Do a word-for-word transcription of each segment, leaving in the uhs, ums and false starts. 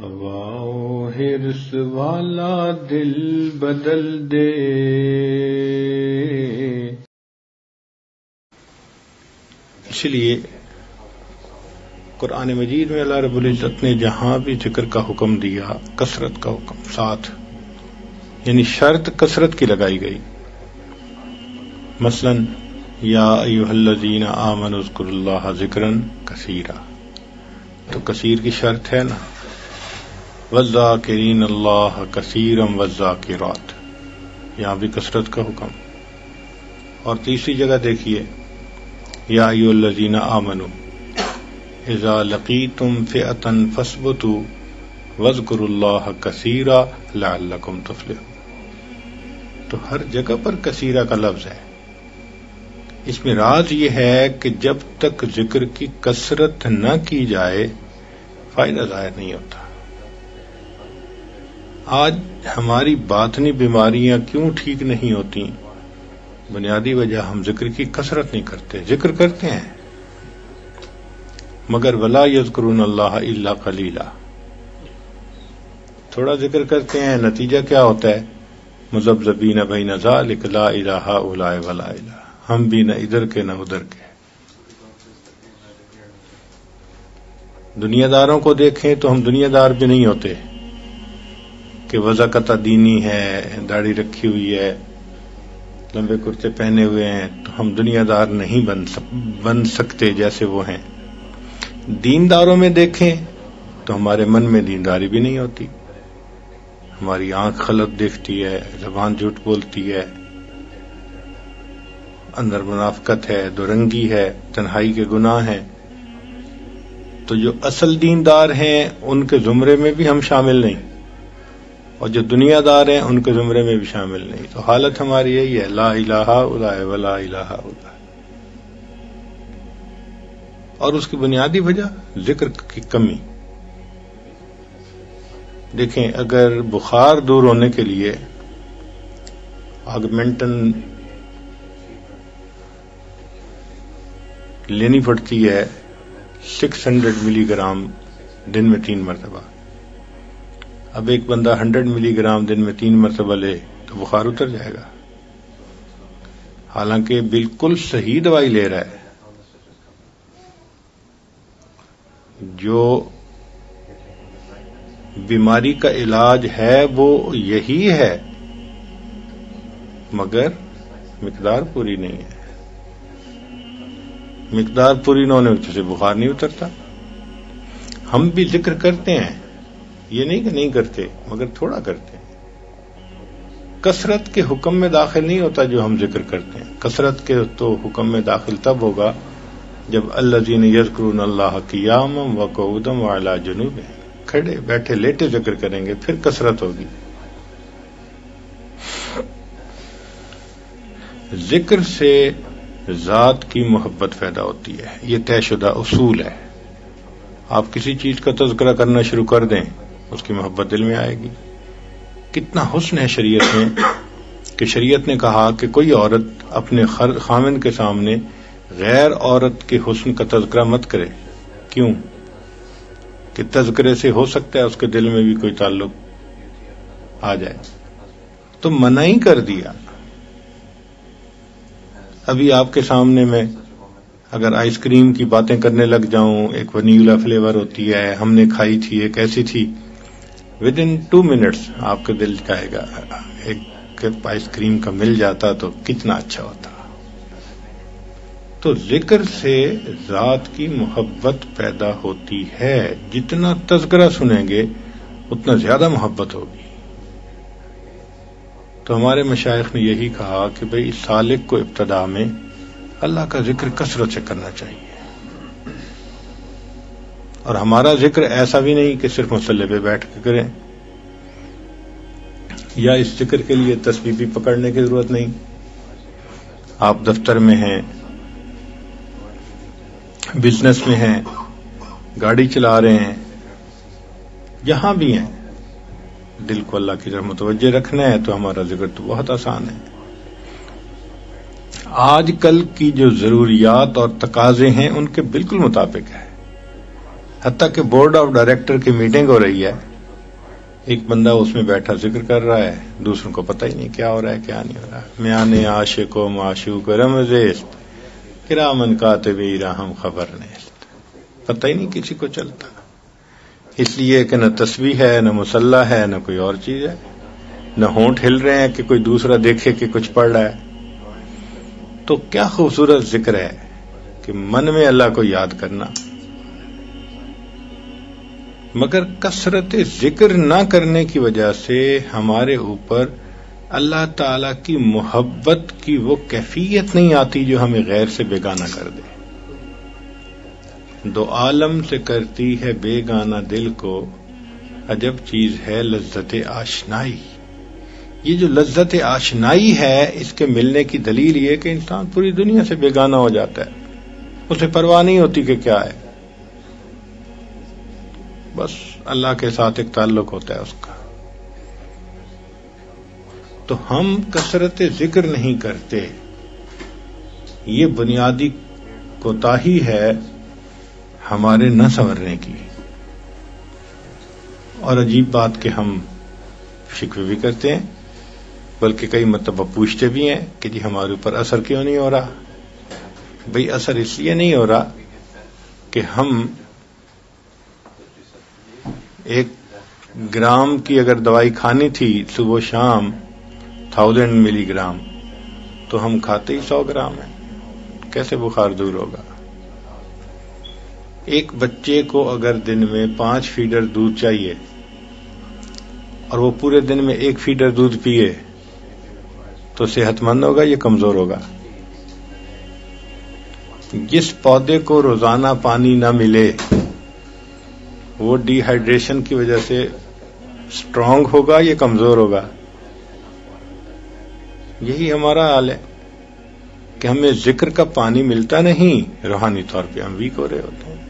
ہوا و حرص والا دل بدل دے. اس لیے قرآن مجید میں اللہ رب العزت نے جہاں بھی ذکر کا حکم دیا کثرت کا حکم ساتھ، یعنی شرط کثرت کی لگائی گئی. مثلا یا ایھا الذین آمنوا اذکروا اللہ ذکرا کثیرا، تو کثیر کی شرط ہے نا. والذاکرین اللہ کثیرا والذاکرات، یہاں بھی کثرت کا حکم. اور تیسری جگہ دیکھیے یا ایھا الذین آمنوا اذا لقیتم فئۃ فاثبتوا واذکروا اللہ کثیرا لعلکم تفلحون. تو ہر جگہ پر کثیرہ کا لفظ ہے. اس میں راز یہ ہے کہ جب تک ذکر کی کثرت نہ کی جائے فائدہ ظاہر نہیں ہوتا. آج ہماری باطنی بیماریاں کیوں ٹھیک نہیں ہوتی؟ بنیادی وجہ ہم ذکر کی کثرت نہیں کرتے. ذکر کرتے ہیں مگر ولا یذکرون اللہ الا قلیلا، تھوڑا ذکر کرتے ہیں، نتیجہ کیا ہوتا ہے؟ مذبذبین بین ذلک لا الہ الا ولا الہ، ہم بھی نہ ادھر کے نہ ادھر کے. دنیا داروں کو دیکھیں تو ہم دنیا دار بھی نہیں ہوتے کہ وضاقت دینی ہے، داڑھی رکھی ہوئی ہے، لمبے کرتے پہنے ہوئے ہیں، تو ہم دنیا دار نہیں بن سک بن سکتے جیسے وہ ہیں. دینداروں میں دیکھیں تو ہمارے من میں دینداری بھی نہیں ہوتی. ہماری آنکھ غلط دیکھتی ہے، زبان جھوٹ بولتی ہے، اندر منافقت ہے، دورنگی ہے، تنہائی کے گناہ ہیں. تو جو اصل دیندار ہیں ان کے زمرے میں بھی ہم شامل نہیں، اور جو دنیا دار ہیں ان کے زمرے میں بھی شامل نہیں. تو حالت ہماری یہی ہے، لا الہ الا ولا الہ الا. اور اس کی بنیادی وجہ ذکر کی کمی. دیکھیں اگر بخار دور ہونے کے لیے آگمنٹن لینی پڑتی ہے سکس ہنڈریڈ ملی گرام دن میں تین مرتبہ. اب ایک بندہ ہنڈریڈ ملی گرام دن میں تین مرتبہ لے تو بخار اتر جائے گا، حالانکہ بالکل صحیح دوائی لے رہا ہے. جو بیماری کا علاج ہے وہ یہی ہے، مگر مقدار پوری نہیں ہے. مقدار پوری نہ ہونے کی وجہ سے بخار نہیں اترتا. ہم بھی ذکر کرتے ہیں، یہ نہیں کہ نہیں کرتے، مگر تھوڑا کرتے ہیں. کثرت کے حکم میں داخل نہیں ہوتا جو ہم ذکر کرتے ہیں. کثرت کے تو حکم میں داخل تب ہوگا جب الذین یذکرون اللہ قیاما وقعودا وعلی جنوبہم، کھڑے بیٹھے لیٹے ذکر کریں گے، پھر کثرت ہوگی. ذکر سے ذات کی محبت پیدا ہوتی ہے، یہ طے شدہ اصول ہے. آپ کسی چیز کا تذکرہ کرنا شروع کر دیں اس کی محبت دل میں آئے گی. کتنا حسن ہے شریعت میں کہ شریعت نے کہا کہ کوئی عورت اپنے خامن کے سامنے غیر عورت کے حسن کا تذکرہ مت کرے. کیوں؟ کہ تذکرے سے ہو سکتا ہے اس کے دل میں بھی کوئی تعلق آ جائے. تو منع ہی کر دیا. ابھی آپ کے سامنے میں اگر آئس کریم کی باتیں کرنے لگ جاؤں، ایک ونیلا فلیور ہوتی ہے، ہم نے کھائی تھی، ایک ایسی تھی، ود ان ٹو منٹس آپ کا دل کہے گا ایک کپ آئس کریم کا مل جاتا تو کتنا اچھا ہوتا. تو ذکر سے ذات کی محبت پیدا ہوتی ہے. جتنا تذکرہ سنیں گے اتنا زیادہ محبت ہوگی. تو ہمارے مشائخ نے یہی کہا کہ بھئی سالک کو ابتدا میں اللہ کا ذکر کثرت سے کرنا چاہیے. اور ہمارا ذکر ایسا بھی نہیں کہ صرف مصلی پہ بیٹھ کے کریں، یا اس ذکر کے لیے تسبیح بھی پکڑنے کی ضرورت نہیں. آپ دفتر میں ہیں، بزنس میں ہیں، گاڑی چلا رہے ہیں، جہاں بھی ہیں، دل کو اللہ کی طرف متوجہ رکھنا ہے تو ہمارا ذکر تو بہت آسان ہے. آج کل کی جو ضروریات اور تقاضے ہیں ان کے بالکل مطابق ہے. حتیٰ کہ بورڈ آف ڈائریکٹر کی میٹنگ ہو رہی ہے ایک بندہ اس میں بیٹھا ذکر کر رہا ہے، دوسروں کو پتہ ہی نہیں کیا ہو رہا ہے کیا نہیں ہو رہا. میان عاشق و معشوق رمزیست کرامن کاتبی راہم خبر نیست، پتہ ہی نہیں کسی کو چلتا. اس لیے کہ نہ تسبیح ہے، نہ مصلی ہے، نہ کوئی اور چیز ہے، نہ ہونٹ ہل رہے ہیں کہ کوئی دوسرا دیکھے کہ کچھ پڑھ رہا ہے. تو کیا خوبصورت ذکر ہے کہ من میں اللہ کو یاد کرنا. مگر کثرت ذکر نہ کرنے کی وجہ سے ہمارے اوپر اللہ تعالی کی محبت کی وہ کیفیت نہیں آتی جو ہمیں غیر سے بیگانہ کر دے. دو عالم سے کرتی ہے بیگانہ دل کو، عجب چیز ہے لذت آشنائی. یہ جو لذت آشنائی ہے، اس کے ملنے کی دلیل یہ کہ انسان پوری دنیا سے بیگانہ ہو جاتا ہے، اسے پرواہ نہیں ہوتی کہ کیا ہے، بس اللہ کے ساتھ ایک تعلق ہوتا ہے اس کا. تو ہم کثرت ذکر نہیں کرتے، یہ بنیادی کوتاہی ہے ہمارے نہ سنورنے کی. اور عجیب بات کہ ہم شکوے بھی کرتے ہیں، بلکہ کئی مرتبہ پوچھتے بھی ہیں کہ جی ہمارے اوپر اثر کیوں نہیں ہو رہا. بھئی اثر اس لیے نہیں ہو رہا کہ ہم ایک گرام کی اگر دوائی کھانی تھی صبح شام تھاؤزینڈ ملی گرام، تو ہم کھاتے ہی سو گرام ہیں، کیسے بخار دور ہوگا. ایک بچے کو اگر دن میں پانچ فیڈر دودھ چاہیے اور وہ پورے دن میں ایک فیڈر دودھ پیے تو صحت مند ہوگا یا کمزور ہوگا؟ جس پودے کو روزانہ پانی نہ ملے وہ ڈی ہائیڈریشن کی وجہ سے اسٹرانگ ہوگا یا کمزور ہوگا؟ یہی ہمارا حال ہے کہ ہمیں ذکر کا پانی ملتا نہیں، روحانی طور پہ ہم ویک ہو رہے ہوتے ہیں.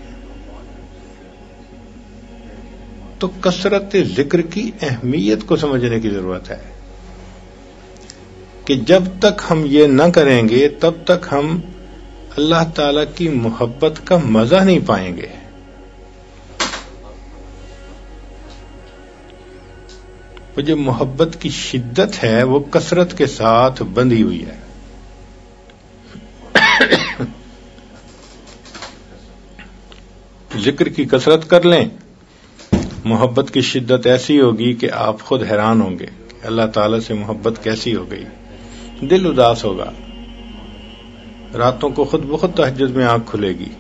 تو کثرت ذکر کی اہمیت کو سمجھنے کی ضرورت ہے کہ جب تک ہم یہ نہ کریں گے تب تک ہم اللہ تعالی کی محبت کا مزہ نہیں پائیں گے. وہ جو محبت کی شدت ہے وہ کثرت کے ساتھ بندھی ہوئی ہے. ذکر کی کثرت کر لیں، محبت کی شدت ایسی ہوگی کہ آپ خود حیران ہوں گے کہ اللہ تعالی سے محبت کیسی ہو گئی. دل اداس ہوگا، راتوں کو خود بخود تہجد میں آنکھ کھلے گی،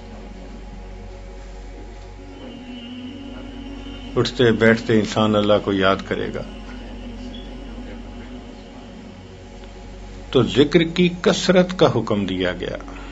اٹھتے بیٹھتے انسان اللہ کو یاد کرے گا. تو ذکر کی کثرت کا حکم دیا گیا.